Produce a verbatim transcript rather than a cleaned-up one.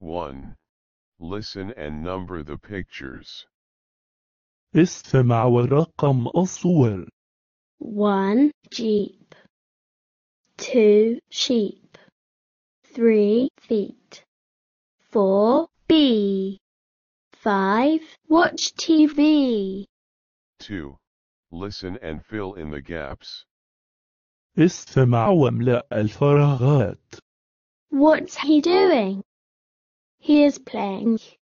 one. Listen and number the pictures. استمع ورقم الصور. one Jeep, two sheep, three feet, four bee, five watch T V. two. Listen and fill in the gaps. استمع واملأ الفراغات. What's he doing? He is playing